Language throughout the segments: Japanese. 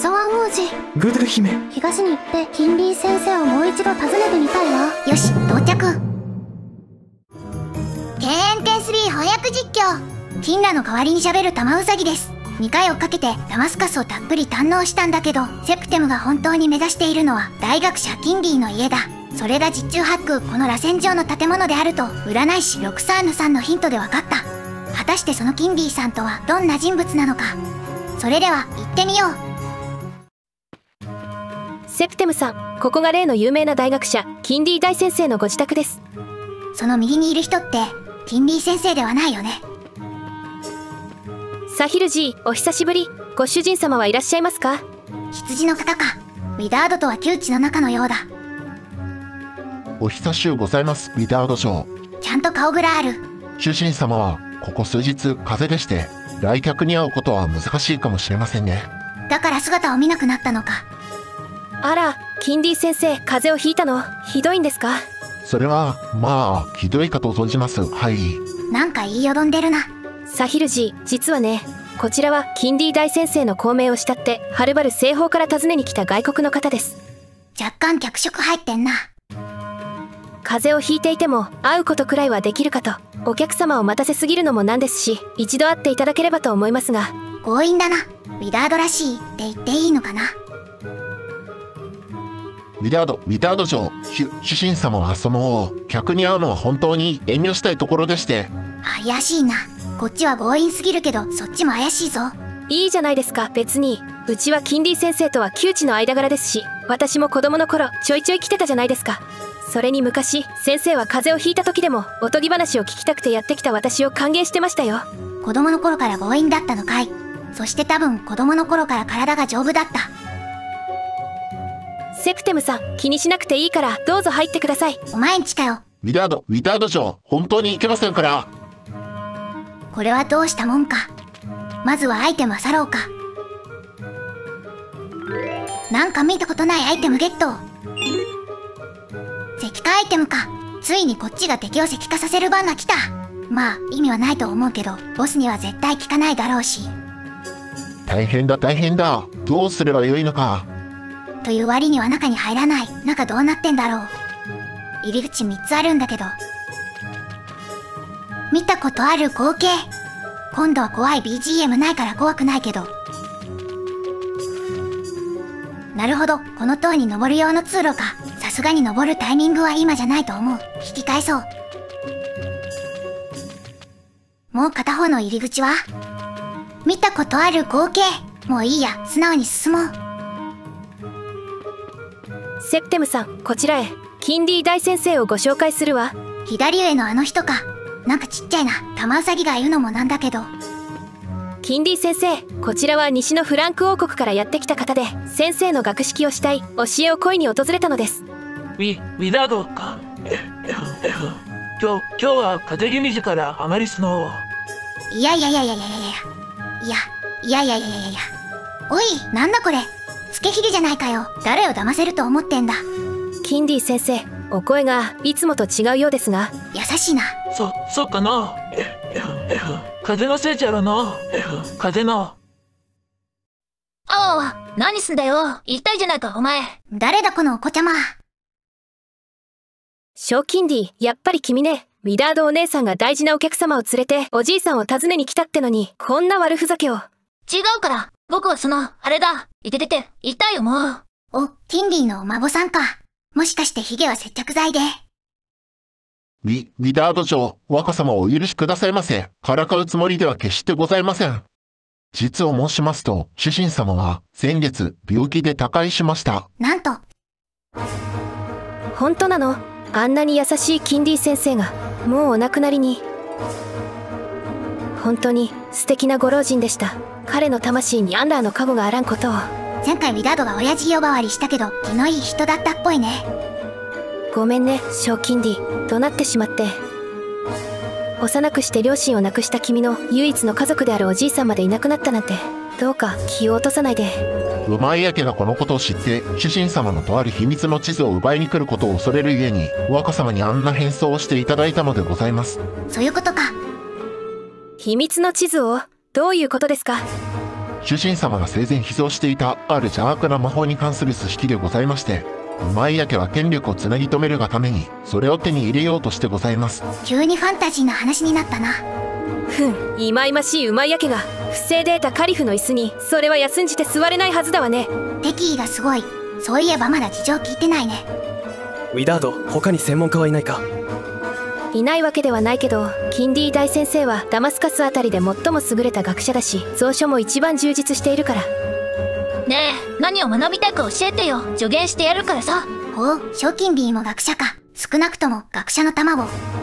沢王子。 グドゥ姫。 東に行ってキンリー先生をもう一度訪ねてみたいわ。よし、到着。敬遠点3翻訳実況。キンラの代わりに喋る玉ウサギです。2回追っかけてダマスカスをたっぷり堪能したんだけど、セプテムが本当に目指しているのは大学者キンリーの家だ。それが実中八空この螺旋状の建物であると占い師ロクサーヌさんのヒントで分かった。果たしてそのキンリーさんとはどんな人物なのか。それでは行ってみよう。 セプテムさん、ここが例の有名な大学者キンリー大先生のご自宅です。 その右にいる人ってキンリー先生ではないよね。 サヒルジー、お久しぶり。ご主人様はいらっしゃいますか？ 羊の方か。ウィダードとは旧知の仲のようだ。 お久しゅうございます、ウィダード嬢。 ちゃんと顔ぐらいある。 主人様はここ数日風邪でして来客に会うことは難しいかもしれませんね。 だから姿を見なくなったのか。 あら、キンリー先生、風邪をひいたのひどいんですか？ それはまあひどいかと存じます。はい。 なんか言いよどんでるな。 サヒルジー、実はね、こちらはキンリー大先生の功名を慕ってはるばる西方から訪ねに来た外国の方です。 若干脚色入ってんな。 風邪をひいていても会うことくらいはできるかと。お客様を待たせすぎるのもなんですし、一度会っていただければと思いますが。 強引だな。ウィダードらしいって言っていいのかな。 ウィダード嬢、主人様は客に会うのは本当に遠慮したいところでして。 怪しいな。こっちは強引すぎるけどそっちも怪しいぞ。 いいじゃないですか。別にうちはキンリー先生とは旧知の間柄ですし、私も子供の頃ちょいちょい来てたじゃないですか。それに昔先生は風邪をひいた時でもおとぎ話を聞きたくてやってきた私を歓迎してましたよ。 子供の頃から強引だったのかい。そして多分子供の頃から体が丈夫だった。 セプテムさん、気にしなくていいからどうぞ入ってください。 お前んちかよ。 ウィダード嬢、本当に行けませんから。 これはどうしたもんか。まずはアイテム漁ろうか。なんか見たことないアイテムゲット。石化アイテムか。ついにこっちが敵を石化させる番が来た。まあ意味はないと思うけどボスには絶対効かないだろうし。 大変だ。どうすればよいのか。 という割には中に入らない。中どうなってんだろう。入り口3つあるんだけど。見たことある光景。今度は怖い BGM ないから怖くないけど。なるほど、この塔に登る用の通路か。さすがに登るタイミングは今じゃないと思う。引き返そう。もう片方の入り口は見たことある光景。もういいや、素直に進もう。 セプテムさん、こちらへ。キンリー大先生をご紹介するわ。 左上のあの人か。なんかちっちゃいな。玉ウサギが言うのもなんだけど。 キンリー先生、こちらは西のフランク王国からやってきた方で、先生の学識をしたい、教えを恋に訪れたのです。 ウィダードか。今日は風邪気味だからあまりいや。おい、なんだこれ。つけひげじゃないかよ。誰を騙せると思ってんだ。 キンリー先生、お声がいつもと違うようですが。 優しいな。 そうかな。風のせいじゃろな。風の。 ああ、何すんだよ。言いたいじゃないか、お前。 誰だこのお子ちゃま。 ショーキンディ、やっぱり君ね。ウィダードお姉さんが大事なお客様を連れておじいさんを訪ねに来たってのに、こんな悪ふざけを。 違うから。僕はあれだ。いててて、痛いよもう。 お、キンリーのお孫さんか。もしかしてヒゲは接着剤で。 ウィダード嬢、若様をお許しくださいませ。からかうつもりでは決してございません。実を申しますと、主人様は先月病気で他界しました。 なんと。 本当なの？あんなに優しいキンディ先生がもうお亡くなりに。本当に素敵なご老人でした。彼の魂にアンラーの加護があらんことを。 前回ウィダードが親父呼ばわりしたけど気のいい人だったっぽいね。 ごめんね、ショーキンディ。怒鳴ってしまって。幼くして両親を亡くした君の唯一の家族であるおじいさんまでいなくなったなんて、どうか気を落とさないで。 馬井家がこのことを知って主人様のとある秘密の地図を奪いに来ることを恐れるゆえに若様にあんな変装をしていただいたのでございます。 そういうことか。 秘密の地図を？どういうことですか？ 主人様が生前秘蔵していたある邪悪な魔法に関する数式でございまして、馬井家は権力をつなぎ止めるがためにそれを手に入れようとしてございます。 急にファンタジーな話になったな。 ふん、いまいましい馬井家が不正データカリフの椅子に、それは休んじて座れないはずだわね。 敵意がすごい。そういえばまだ事情聞いてないね。 ウィダード、他に専門家はいないか？ いないわけではないけど、キンディ大先生はダマスカスあたりで最も優れた学者だし、蔵書も一番充実しているから。 ねえ、何を学びたいか教えてよ。助言してやるからさ。 ほう、賞金ビーも学者か。少なくとも学者の卵。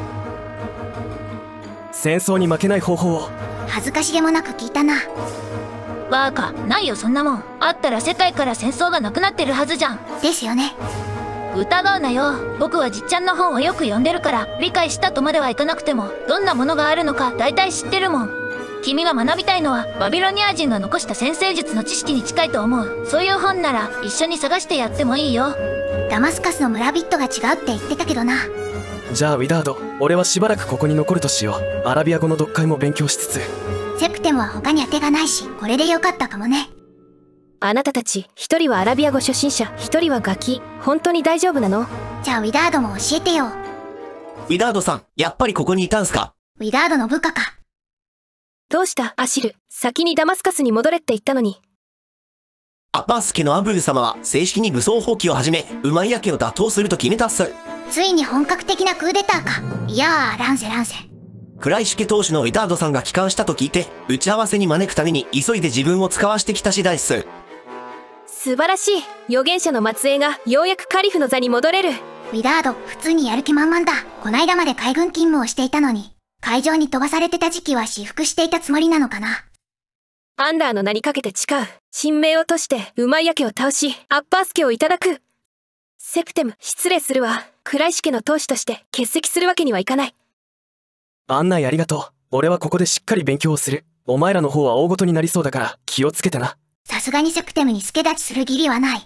戦争に負けない方法を。 恥ずかしげもなく聞いたな。 バーカ、ないよそんなもん。あったら世界から戦争がなくなってるはずじゃん。 ですよね。 疑うなよ。僕はじっちゃんの本をよく読んでるから、理解したとまではいかなくてもどんなものがあるのか大体知ってるもん。君が学びたいのはバビロニア人が残した占星術の知識に近いと思う。そういう本なら一緒に探してやってもいいよ。 ダマスカスの村ビットが違うって言ってたけどな。 じゃあウィダード、俺はしばらくここに残るとしよう。アラビア語の読解も勉強しつつ。 セプテムは他に当てがないし、これでよかったかもね。 あなたたち、一人はアラビア語初心者、一人はガキ。本当に大丈夫なの？ じゃあウィダードも教えてよ。 ウィダードさん、やっぱりここにいたんすか？ ウィダードの部下か。 どうしたアシル、先にダマスカスに戻れって言ったのに。 アッバース家のアンブル様は正式に武装蜂起を始め、ウマイヤ家を打倒すると決めたっす。 ついに本格的なクーデターか。いやー、乱世。 クライシュ家当主のウィダードさんが帰還したと聞いて、打ち合わせに招くために急いで自分を使わしてきた次第っす。 素晴らしい。預言者の末裔がようやくカリフの座に戻れる。 ウィダード、普通にやる気満々だ。こないだまで海軍勤務をしていたのに、海上に飛ばされてた時期は私服していたつもりなのかな。 アンダーの名にかけて誓う。神明を賭してウマイヤ家を倒し、アッパース家をいただく。セプテム、失礼するわ。クライシュ家の当主として欠席するわけにはいかない。 案内ありがとう。俺はここでしっかり勉強をする。お前らの方は大事になりそうだから気をつけてな。 さすがにセプテムに助立ちする義理はない。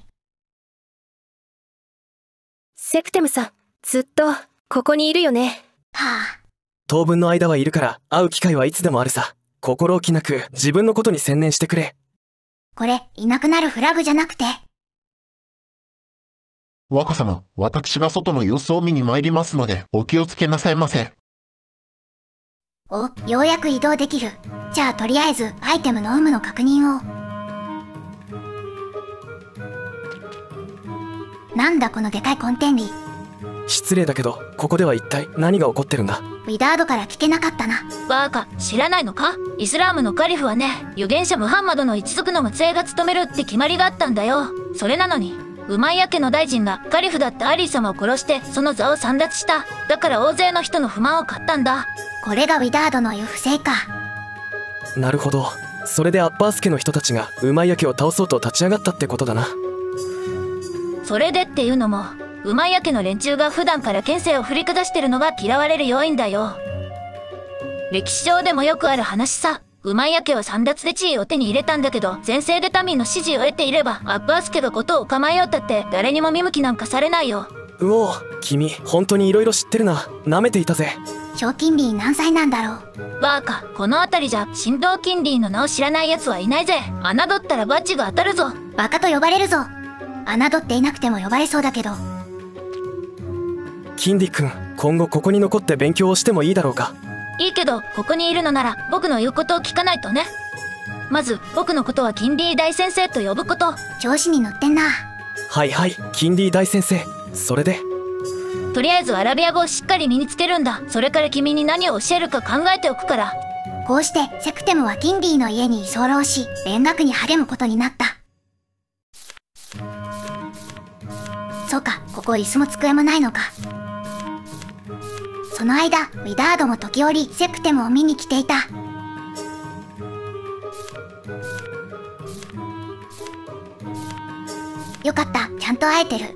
セプテムさん、ずっとここにいるよね。 はあ。 当分の間はいるから会う機会はいつでもあるさ。心置きなく自分のことに専念してくれ。 これ、いなくなるフラグじゃなくて。 若様、私が外の様子を見に参りますので、お気をつけなさいませ。 お、ようやく移動できる。じゃあとりあえず、アイテムの有無の確認を。なんだこのでかいコンテンリ。 失礼だけど、ここでは一体何が起こってるんだ？ ウィダードから聞けなかったな。 バーカ、知らないのか？イスラームのカリフはね、預言者ムハンマドの一族の末裔が務めるって決まりがあったんだよ。それなのにウマイヤ家の大臣がカリフだったアリー様を殺してその座を簒奪した。だから大勢の人の不満を買ったんだ。 これがウィダードの言う不正か。 なるほど。それでアッパース家の人たちがウマイヤ家を倒そうと立ち上がったってことだな。 それでっていうのも、ウマイヤ家の連中が普段から権勢を振りかざしてるのが嫌われる要因だよ。歴史上でもよくある話さ。ウマイヤ家は簒奪で地位を手に入れたんだけど、前世で民の支持を得ていればアッバース家がことを構えようったって誰にも見向きなんかされないよ。 うお、君本当に色々知ってるな。舐めていたぜ。 賞金利何歳なんだろう。 バーカ、この辺りじゃ神道金利の名を知らない奴はいないぜ。侮ったらバッジが当たるぞ。 バカと呼ばれるぞ。侮っていなくても呼ばれそうだけど。 キンディ君、今後ここに残って勉強をしてもいいだろうか？ いいけど、ここにいるのなら僕の言うことを聞かないとね。まず僕のことはキンディ大先生と呼ぶこと。 調子に乗ってんな。 はいはい、キンディ大先生。それでとりあえずアラビア語をしっかり身につけるんだ。それから君に何を教えるか考えておくから。 こうしてセプテムはキンディの家に居候し、勉学に励むことになった。そうか、ここ椅子も机もないのか。その間、ウィダードも時折セプテムを見に来ていた。よかった、ちゃんと会えてる。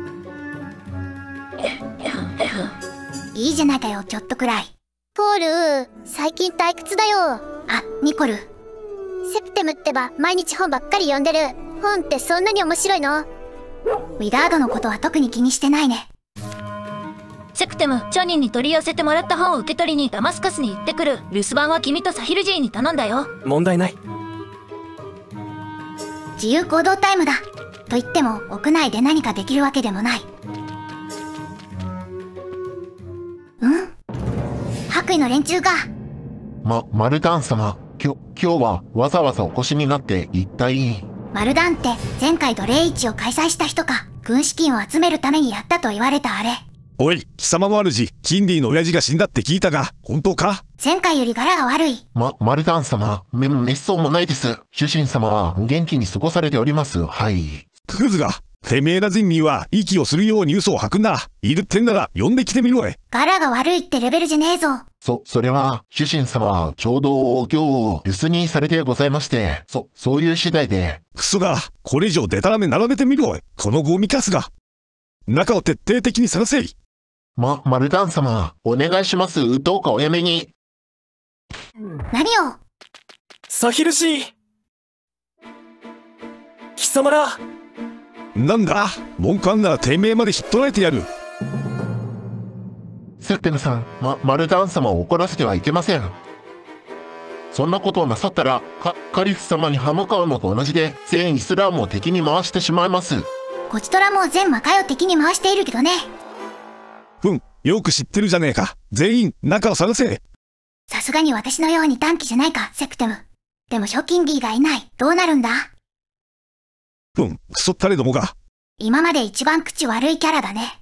いいじゃないかよ、ちょっとくらい。 ポール、最近退屈だよ。 あ、ニコル。 セプテムってば毎日本ばっかり読んでる。本ってそんなに面白いの？ ウィダードのことは特に気にしてないね。 セプテム、町人に取り寄せてもらった本を受け取りにダマスカスに行ってくる。留守番は君とサヒルジーに頼んだよ。 問題ない。 自由行動タイムだ。と言っても屋内で何かできるわけでもない。白衣の連中か。 マルダン様、今日はわざわざお越しになって一体。 マルダンって前回奴隷市を開催した人か。軍資金を集めるためにやったと言われたあれ。 おい、貴様も主、キンディの親父が死んだって聞いたが、本当か？ 前回より柄が悪い。 マルダン様、めっそうもないです。主人様は元気に過ごされております。はい。 クズが、てめえら人民は息をするように嘘を吐くんだ。いるってんなら呼んできてみろい。 柄が悪いってレベルじゃねえぞ。 それは、主人様はちょうどお経を留守にされてございまして、そういう次第で。 クソが、これ以上デタラメ並べてみろい。このゴミカスが。中を徹底的に探せい。 マルダン様、お願いします。どうかおやめに。 何を？ サヒルシー、貴様ら。 なんだ、文句あんならてめえまでひっ捕らえてやる。 セプテムさん、マルダン様を怒らせてはいけません。そんなことをなさったら、カリフ様に歯向かうのと同じで、全イスラームを敵に回してしまいます。 こちとらも全魔界を敵に回しているけどね。 よく知ってるじゃねえか。全員、中を探せ。 さすがに私のように短気じゃないか、セプテム。でもショキンギーがいない。どうなるんだ？ クソったれどもが。 今まで一番口悪いキャラだね。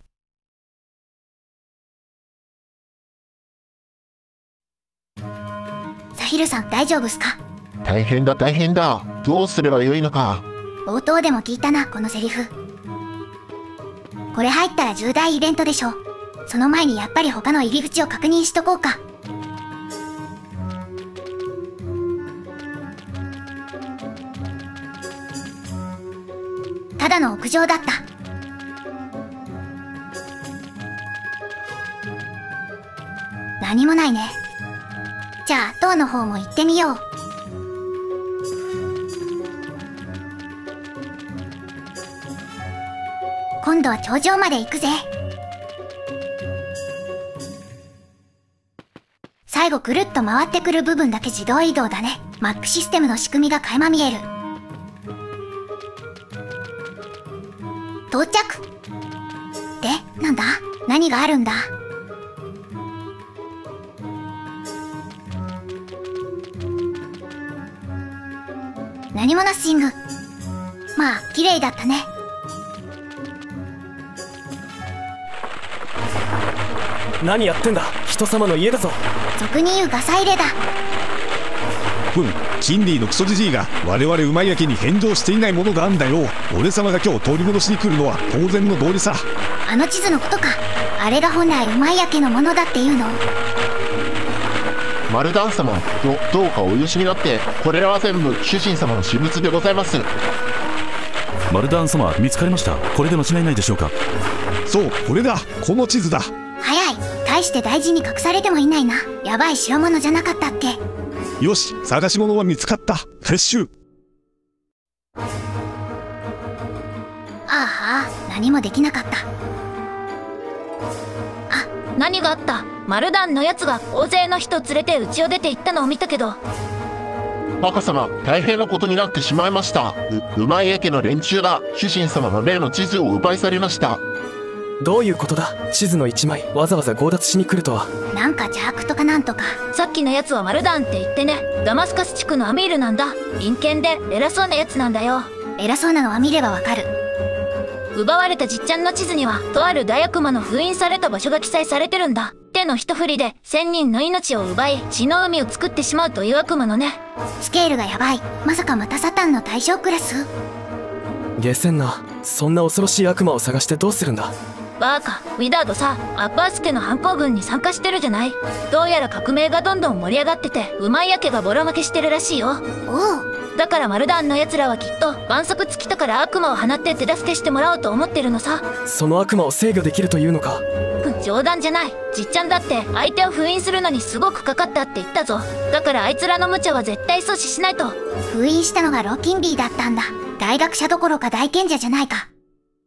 サヒルさん大丈夫っすか？ 大変だ。どうすればよいのか。 冒頭でも聞いたな、このセリフ。これ入ったら重大イベントでしょ。その前にやっぱり他の入り口を確認しとこうか。ただの屋上だった。何もないね。じゃあ塔の方も行ってみよう。今度は頂上まで行くぜ。最後ぐるっと回ってくる部分だけ自動移動だね。マップシステムの仕組みが垣間見える。到着。で、なんだ？何があるんだ？何もナッシング。まあ、綺麗だったね。 何やってんだ？人様の家だぞ。 俗に言うガサ入れだ。 キンディのクソジジイが我々馬井家に返上していないものがあんだよ。俺様が今日取り戻しに来るのは当然の道理さ。 あの地図のことか。あれが本来馬井家のものだっていうの？ マルダン様、どうかお許しになって。これらは全部主人様の私物でございます。 マルダン様、見つかりました。これで間違いないでしょうか？ そう、これだ。この地図だ。 早い。大して大事に隠されてもいないな。やばい代物じゃなかったっけ？ よし、探し物は見つかった。撤収。 何もできなかった。 何があった？マルダンのやつが大勢の人連れて家を出て行ったのを見たけど。 若様、大変なことになってしまいました。馬井家家の連中が主人様の例の地図を奪い去りました。 どういうことだ？地図の一枚わざわざ強奪しに来るとは。 なんか邪悪とかなんとか。 さっきのやつはマルダンって言ってね、ダマスカス地区のアミールなんだ。陰険で偉そうなやつなんだよ。 偉そうなのは見ればわかる。 奪われたじっちゃんの地図にはとある大悪魔の封印された場所が記載されてるんだ。手の一振りで1000人の命を奪い血の海を作ってしまうという悪魔のね。 スケールがやばい。まさかまたサタンの対象クラス？ 下船な。そんな恐ろしい悪魔を探してどうするんだ？ バーカ、ウィダードさ、アッパース家の反抗軍に参加してるじゃない。どうやら革命がどんどん盛り上がってて、馬井家家がボロ負けしてるらしいよ。 おう。 だからマルダンの奴らはきっと晩足尽きたから悪魔を放って手助けしてもらおうと思ってるのさ。 その悪魔を制御できるというのか？ 冗談じゃない。じっちゃんだって相手を封印するのにすごくかかったって言ったぞ。だからあいつらの無茶は絶対阻止しないと。 封印したのがローキンビーだったんだ。大学者どころか大賢者じゃないか。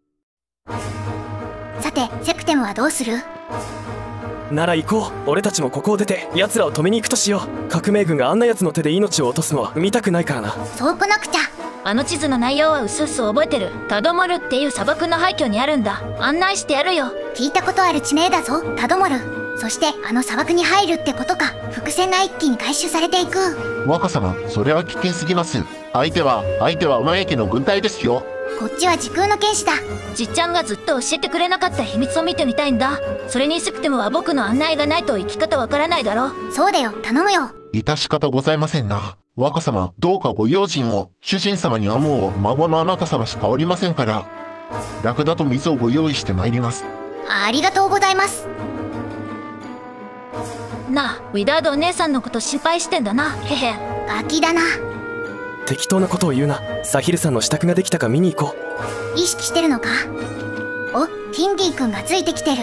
さて、セプテムはどうする？ なら行こう。俺たちもここを出て奴らを止めに行くとしよう。革命軍があんな奴の手で命を落とすのは見たくないからな。 そうこなくちゃ。 あの地図の内容はうすうす覚えてる。タドモルっていう砂漠の廃墟にあるんだ。案内してやるよ。 聞いたことある地名だぞ、タドモル。そしてあの砂漠に入るってことか。伏線が一気に回収されていく。 若様、それは危険すぎます。相手は馬家の軍隊ですよ。 こっちは時空の剣士だ。 じっちゃんがずっと教えてくれなかった秘密を見てみたいんだ。それにセプテムは僕の案内がないと生き方わからないだろ。 そうだよ、頼むよ。 致し方ございませんな。若様、どうかご用心を。主人様にはもう孫のあなた様しかおりませんから。ラクダと水をご用意してまいります。 ありがとうございます。 なあ、ウィダードお姉さんのこと心配してんだな。へへ。 ガキだな。 適当なことを言うな。サヒルさんの支度ができたか見に行こう。意識してるのか。お、キンディ君がついてきてる。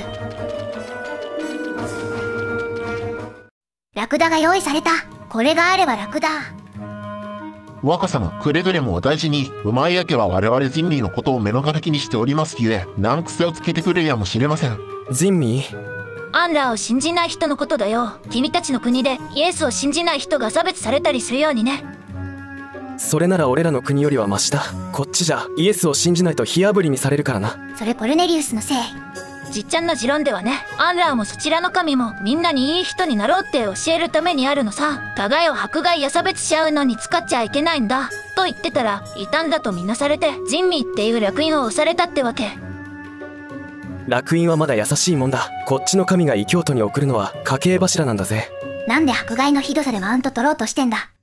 ラクダが用意された。これがあれば楽だ。 若様、くれぐれもお大事に。馬家家は我々人類のことを目の敵にしておりますゆえ、難癖をつけてくれるやもしれません。 人民？ アンラーを信じない人のことだよ。君たちの国でイエスを信じない人が差別されたりするようにね。 それなら俺らの国よりはマシだ。こっちじゃイエスを信じないと火あぶりにされるからな。 それコルネリウスのせい。 じっちゃんの持論ではね、アンラーもそちらの神もみんなにいい人になろうって教えるためにあるのさ。互いを迫害や差別し合うのに使っちゃいけないんだと言ってたら異端だとみなされて、人民っていう烙印を押されたってわけ。 烙印はまだ優しいもんだ。こっちの神が異教徒に送るのは家系柱なんだぜ。 なんで迫害のひどさでマウント取ろうとしてんだ。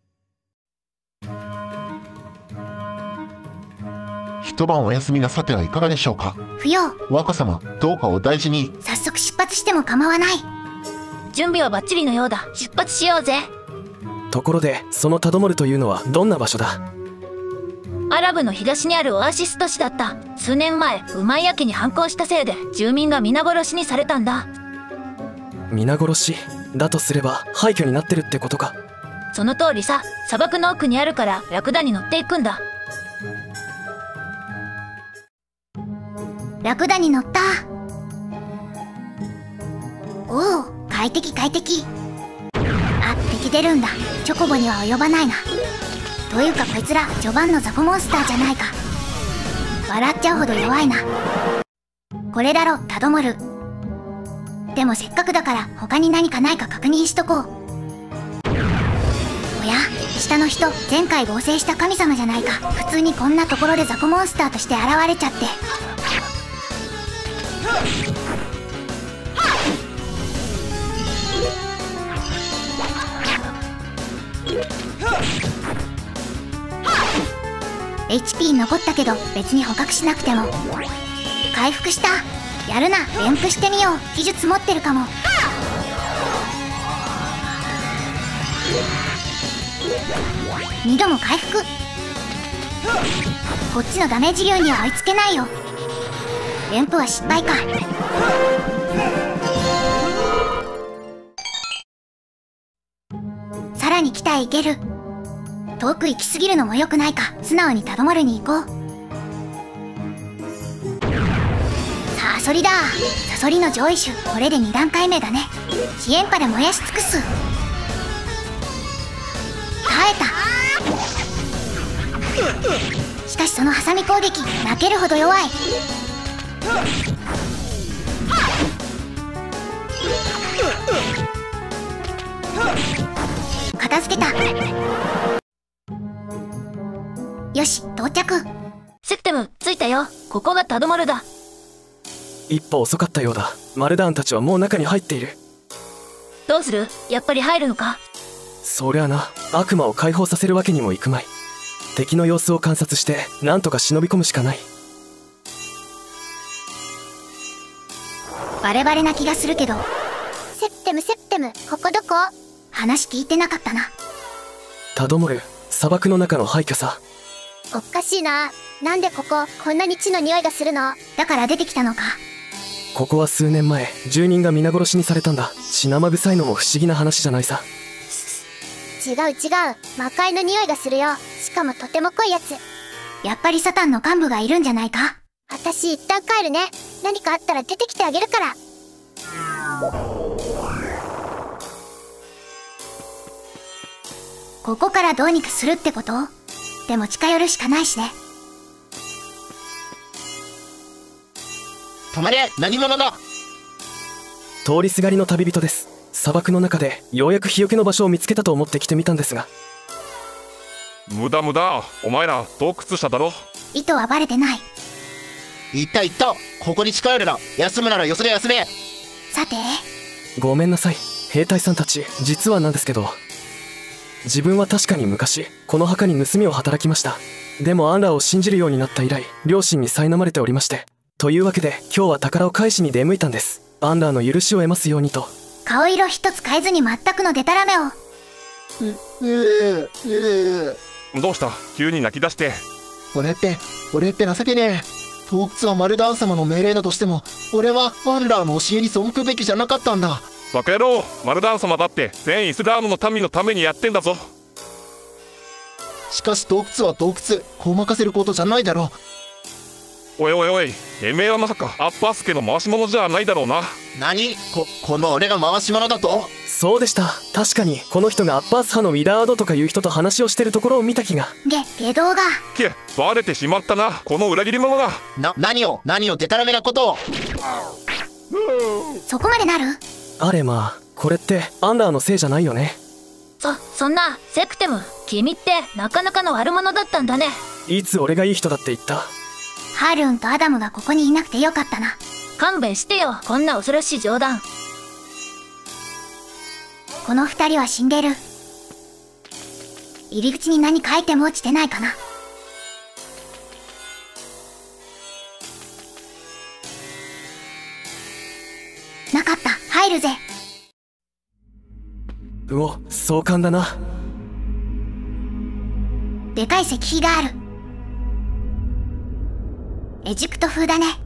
一晩お休みなさてはいかがでしょうか。 不要。 若様、どうかお大事に。 早速出発しても構わない。 準備はバッチリのようだ。出発しようぜ。 ところで、そのタドモルというのはどんな場所だ？ アラブの東にあるオアシス都市だった。数年前、ウマイヤ家に反抗したせいで住民が皆殺しにされたんだ。 皆殺しだとすれば廃墟になってるってことか。 その通りさ。砂漠の奥にあるからラクダに乗っていくんだ。 ラクダに乗った。おお、快適快適。あ、敵出るんだ。チョコボには及ばないな。というかこいつら序盤のザコモンスターじゃないか。笑っちゃうほど弱いな。これだろ、タドモル。でもせっかくだから他に何かないか確認しとこう。おや、下の人、前回合成した神様じゃないか。普通にこんなところでザコモンスターとして現れちゃって。HP 残ったけど別に捕獲しなくても。回復した。やるな、連符してみよう。技術持ってるかも。2度も回復。こっちのダメージ量には追いつけないよ。連符は失敗か。さらに北へ行ける。遠く行き過ぎるのも良くないか。素直にタドモルに行こう。サソリだ。サソリの上位種。これで2段階目だね。火炎波で燃やし尽くす。耐えた。しかしそのハサミ攻撃泣けるほど弱い。片付けた。よし、到着。 セプテム、着いたよ。ここがタドモルだ。 一歩遅かったようだ。マルダーンたちはもう中に入っている。 どうする？やっぱり入るのか？ そりゃな、悪魔を解放させるわけにもいくまい。敵の様子を観察してなんとか忍び込むしかない。 バレバレな気がするけど。 セプテム、ここどこ？ 話聞いてなかったな。 タドモル、砂漠の中の廃墟さ。 おかしいな。なんでこんなに血の匂いがするの？ だから出てきたのか。 ここは数年前、住人が皆殺しにされたんだ。血生臭いのも不思議な話じゃないさ。 違う。魔界の匂いがするよ。しかもとても濃いやつ。 やっぱりサタンの幹部がいるんじゃないか。 私一旦帰るね。何かあったら出てきてあげるから。 ここからどうにかするってこと？ でも近寄るしかないしね。 止まれ、何者だ。 通りすがりの旅人です。砂漠の中でようやく日よけの場所を見つけたと思って来てみたんですが。 無駄無駄、お前ら洞窟者だろ。 意図はバレてない。 行った行った、ここに近寄るな。休むならよそで休め。 さて、 ごめんなさい兵隊さんたち。実はなんですけど、自分は確かに昔この墓に盗みを働きました。でもアンラーを信じるようになった以来、両親に苛まれておりまして、というわけで今日は宝を返しに出向いたんです。アンラーの許しを得ますようにと。 顔色一つ変えずに全くのデタラメを。 どうした、急に泣き出して。 俺って情けねえ。洞窟はマルダン様の命令だとしても、俺はアンラーの教えに背くべきじゃなかったんだ。 バカ野郎、マルダン様だって全イスラームの民のためにやってんだぞ。 しかし洞窟は洞窟、こう任せることじゃないだろう。おいおいおい、てめえはまさかアッパース家の回し者じゃないだろうな。 何、この俺が回し者だと。 そうでした。確かにこの人がアッパース派のウィラードとかいう人と話をしてるところを見た気が。 下道が。 バレてしまったな、この裏切り者が。 何をデタラメなことを。 そこまでなる？ あれまあ、これってアンラーのせいじゃないよね。 そんな、セクテム、君ってなかなかの悪者だったんだね。 いつ俺がいい人だって言った？ ハールーンとアダムがここにいなくてよかったな。 勘弁してよ、こんな恐ろしい冗談。 この二人は死んでる。入り口に何かアイテム落ちてないかな。なかった。入るぜ。 うお、壮観だな。 でかい石碑がある。エジプト風だね。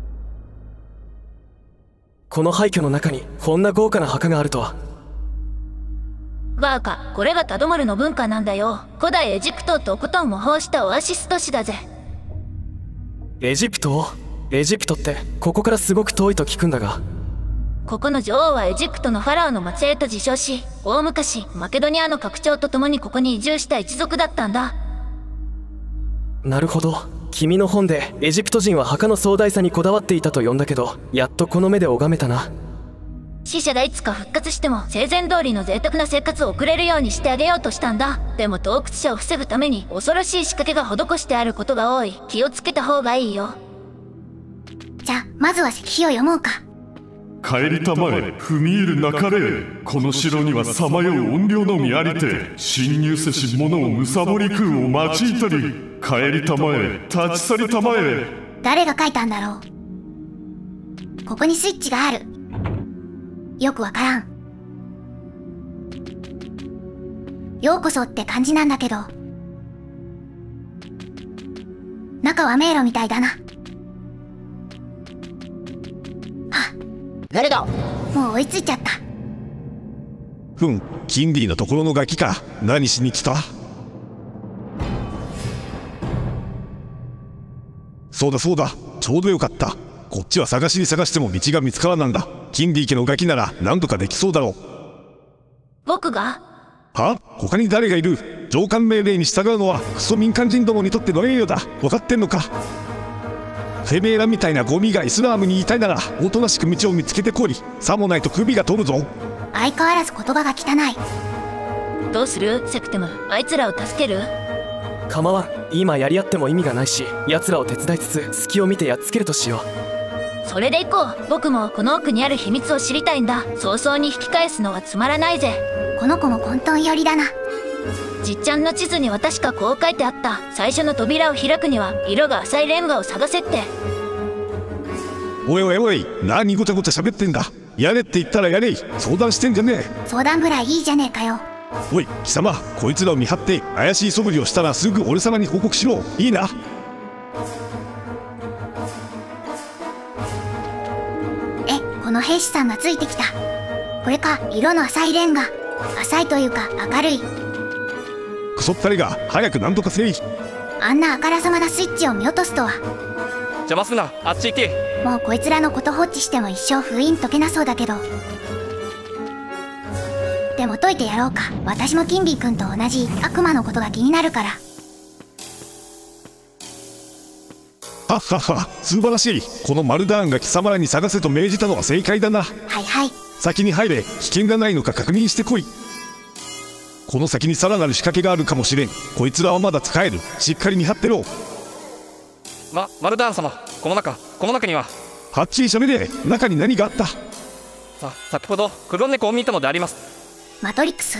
この廃墟の中にこんな豪華な墓があるとは。 バーカ、これがタドマルの文化なんだよ。古代エジプトをとことん模倣したオアシス都市だぜ。 エジプトってここからすごく遠いと聞くんだが。 ここの女王はエジプトのファラオの末裔と自称し、大昔マケドニアの拡張と共にここに移住した一族だったんだ。 なるほど。君の本でエジプト人は墓の壮大さにこだわっていたと読んだけど、やっとこの目で拝めたな。 死者がいつか復活しても生前通りの贅沢な生活を送れるようにしてあげようとしたんだ。でも洞窟者を防ぐために恐ろしい仕掛けが施してあることが多い。気をつけた方がいいよ。 じゃあまずは石碑を読もうか。 帰りたまえ、踏み入るなかれ。この城にはさまよう怨霊のみありて、侵入せし者をむさぼり食うを用いたり。帰りたまえ、立ち去りたまえ。 誰が書いたんだろう。ここにスイッチがある。よくわからん。ようこそって感じなんだけど、中は迷路みたいだな。 誰だ？ もう追いついちゃった。 キンディのところのガキか。何しに来た？そうだ、ちょうどよかった。こっちは探しても道が見つからなんだ。キンディ家のガキなら何とかできそうだろう。 僕が？ は？他に誰がいる？上官命令に従うのはクソ民間人どもにとっての栄誉だ。分かってんのか？てめえらみたいなゴミがイスラームにいたいならおとなしく道を見つけてこい。さもないと首が取るぞ。 相変わらず言葉が汚い。 どうするセクテム、あいつらを助ける？ 構わん。今やり合っても意味がないし、奴らを手伝いつつ隙を見てやっつけるとしよう。それでいこう。僕もこの奥にある秘密を知りたいんだ。早々に引き返すのはつまらないぜ。 この子も混沌寄りだな。 じっちゃんの地図には確かこう書いてあった。最初の扉を開くには色が浅いレンガを探せって。 おい、何ごちゃごちゃ喋ってんだ。やれって言ったらやれ。相談してんじゃねえ。 相談ぐらいいいじゃねえかよ。 おい貴様、こいつらを見張って怪しい素振りをしたらすぐ俺様に報告しろ。いいな。 この兵士さんがついてきた。これか。色の浅いレンガ。浅いというか明るい。 クソったれが早く何とかせい。 あんなあからさまなスイッチを見落とすとは。 邪魔すな、あっち行け。 もうこいつらのこと放置しても一生封印解けなそうだけど。でも解いてやろうか。私もキンディ君と同じ悪魔のことが気になるから。 はっはっは、素晴らしい。このマルダーンが貴様らに探せと命じたのは正解だな。 はいはい。 先に入れ、危険がないのか確認してこい。この先にさらなる仕掛けがあるかもしれん。こいつらはまだ使える。しっかり見張ってろ。 マルダーン様、この中には。 はっきりしゃべれ。中に何があった？ 先ほど黒猫を見たのであります。 マトリックス？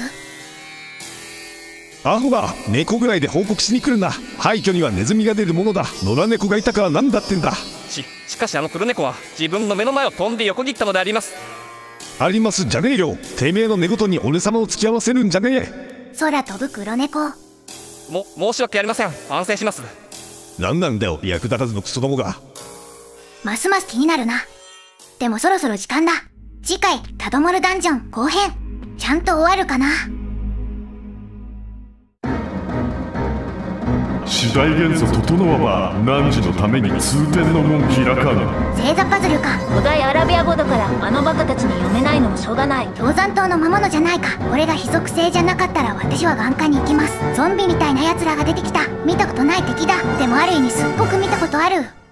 アホが猫ぐらいで報告しに来るな。廃墟にはネズミが出るものだ。野良猫がいたからなんだってんだ。 しかしあの黒猫は自分の目の前を飛んで横切ったのであります。 ありますじゃねえよ。てめえの寝言に俺様を付き合わせるんじゃねえ。 空飛ぶ黒猫。 申し訳ありません。安静します。 なんなんだよ、役立たずのクソどもが。 ますます気になるな。でもそろそろ時間だ。次回タドモルダンジョン後編、ちゃんと終わるかな。 次第元素整わば汝のために通天の門開かぬ。 星座パズルか。 古代アラビア語だからあのバカたちに読めないのもしょうがない。 氷山島の魔物じゃないか。これが非属性じゃなかったら私は眼科に行きます。ゾンビみたいな奴らが出てきた。見たことない敵だ。でもある意味すっごく見たことある。